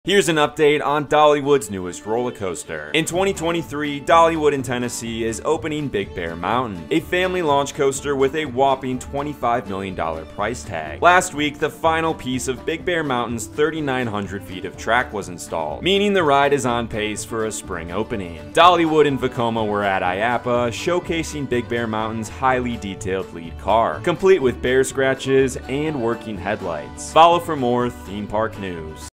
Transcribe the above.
Here's an update on Dollywood's newest roller coaster. In 2023, Dollywood in Tennessee is opening Big Bear Mountain, a family launch coaster with a whopping $25 million price tag. Last week, the final piece of Big Bear Mountain's 3,900 feet of track was installed, meaning the ride is on pace for a spring opening. Dollywood and Vekoma were at IAAPA, showcasing Big Bear Mountain's highly detailed lead car, complete with bear scratches and working headlights. Follow for more theme park news.